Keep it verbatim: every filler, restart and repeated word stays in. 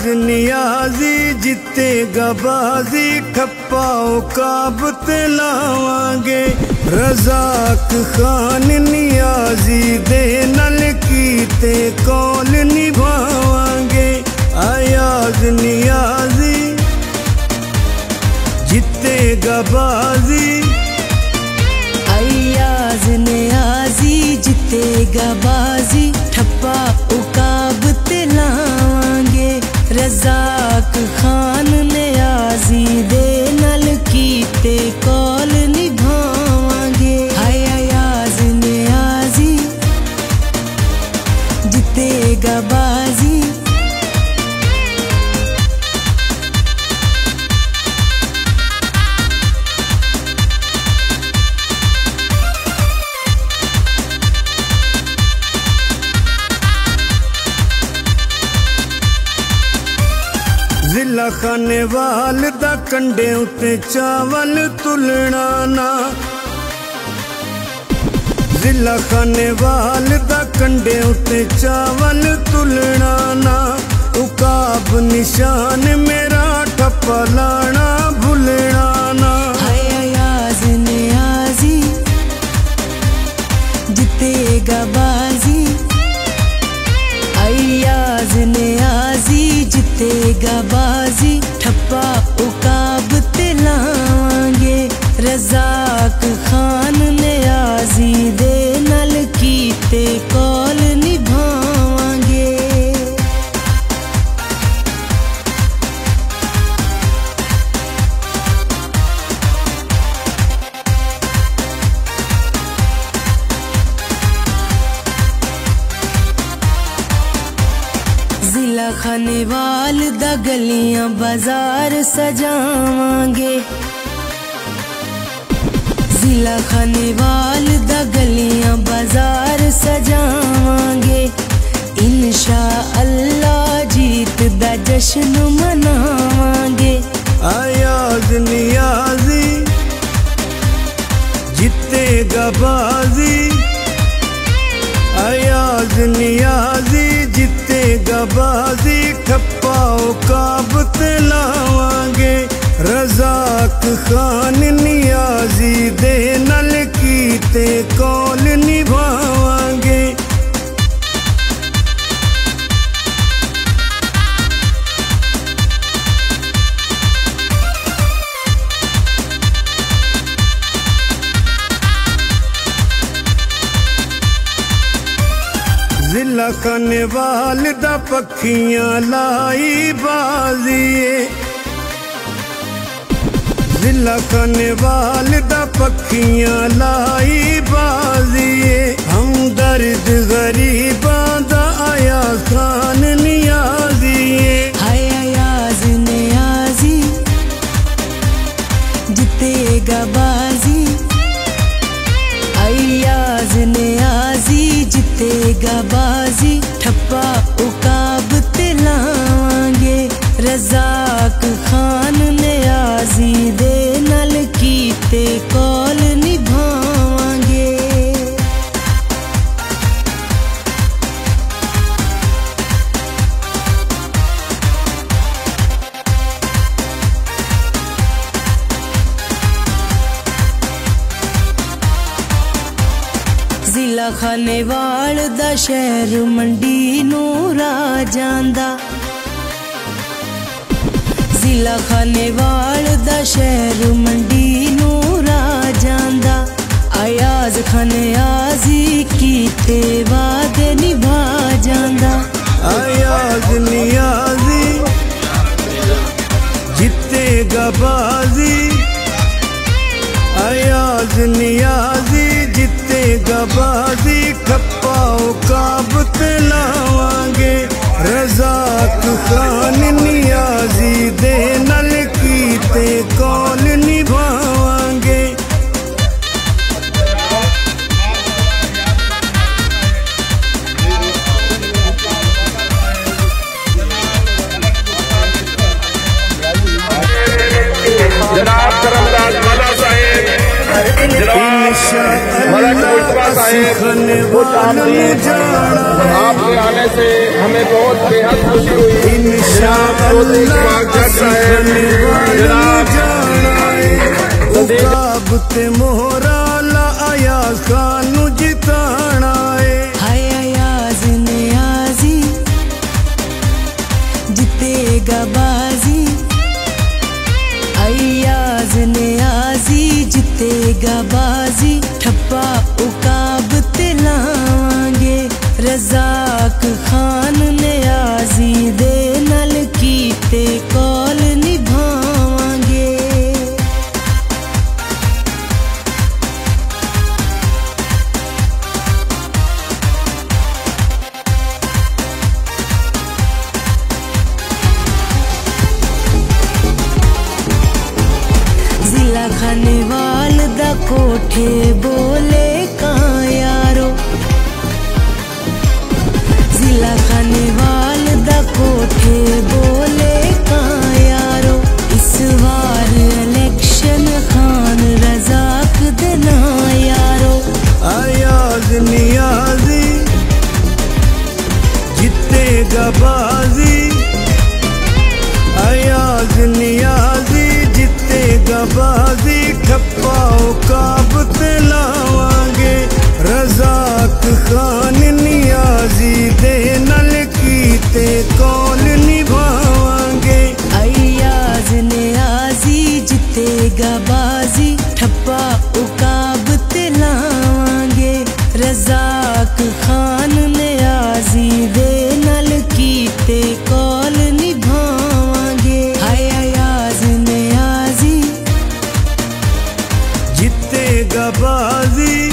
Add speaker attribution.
Speaker 1: अयाज नियाजी जीतेगा बाजी, ठप्पाओ का बतलावांगे। रज़ाक खान नियाजी दे नल कीते कौल निभावांगे। अयाज नियाजी जीतेगा बाजी,
Speaker 2: अयाज नियाजी जीतेगा बाजी, ठप्पा उकाब तलावांगे। रज़ाक खान नियाजी दे नल कीते कौल निभावांगे। हाय अयाज नियाजी जीतेगा बाजी,
Speaker 1: जिला खानेवाल दा कंडे उते चावल तुलना ना। जिला खानेवाल दा कंडे उते चावल तुलना ना। उकाब निशान मेरा ठप्पा लाना भूलना ना।
Speaker 2: हाय अयाज नियाजी जीतेगा बाजी, अयाज नियाजी जीतेगा बाजी, ठप्पा उकाब तलावांगे। रज़ाक खान नियाजी दे नल कीते कौल निभावांगे। जिला खानेवाल दा गलियां बाजार सजावांगे। जिला खानेवाल दा गलियां बाजार सजावांगे। इंशा अल्लाह जीत दा जश्न मनावांगे।
Speaker 1: अयाज नियाजी जीतेगा बाजी, अयाज नियाजी जीतेगा बाजी, ठप्पाओ का बतलावांगे। रज़ाक खान नियाजी दे नल कीते कौल निभावांगे। जिला खानेवाल दा पखियां लाई बाजिए। जिला खानेवाल दा पखियां लाई बाजिए। हमदर्द गरीबां दा अयाज खान नियाजिए।
Speaker 2: हाय अयाज नियाजी जीतेगा बाजी, अयाज नियाजी जीतेगा बाजी, ठप्पा उकाब तलावांगे। रज़ाक खान नियाजी दे नल कीते कौल निभावांगे। जिला खानेवाल दा शहर मंडी नूं राह जांदा। जिला खानेवाल दा शहर मंडी नूं राह जांदा। अयाज खान नियाजी कीते वादे निभा जांदा।
Speaker 1: अयाज नियाजी जीतेगा बाजी, अयाज नियाजी जीतेगा बाजी, ठप्पाओ का बतलावांगे। रज़ाक खान नियाजी दे नल कीते कौल निभावांगे।
Speaker 3: जनाब करमदास वाला साहेब, जनाब मलक मुस्तफा साहेब, आपके आने होने से हमें बहुत बेहद खुशी हुई।
Speaker 1: इंशाअल्लाह उकाबते मोहरा ला अयाज खानू जिताना है।
Speaker 2: हाय अयाज नियाजी जीतेगा बाजी, अयाज नियाजी जीतेगा बाजी। ठप्पा उकाबते लावांगे रज़ाक खान नियाजी दे नल कीते कौल निभावांगे। जिला खानेवाल दा कोठे बोले का यारो, जिला खानेवाल दा कोठे बोले का यारो। इस बार इलेक्शन खान रज़ाक देना यारो।
Speaker 1: अयाज नियाजी जीतेगा बाजी, अयाज नियाजी जीतेगा बाजी। ठप्पा उकाबते लावांगे रज़ाक खान नियाजी दे नल कीते कौल निभावांगे।
Speaker 2: अयाज नियाजी जीतेगा बाजी, ठप्पा उकाबते लावांगे रज़ाक खान नियाजी दे नल कीते कौल निभावांगे। हाय अयाज नियाजी
Speaker 1: जीतेगा बाजी,